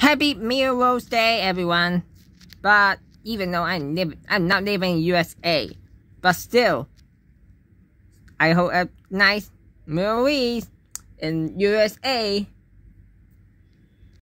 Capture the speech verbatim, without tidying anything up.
Happy Melrose Day, everyone. But even though I'm live, I'm not living in U S A, but still, I hope a nice Melrose in U S A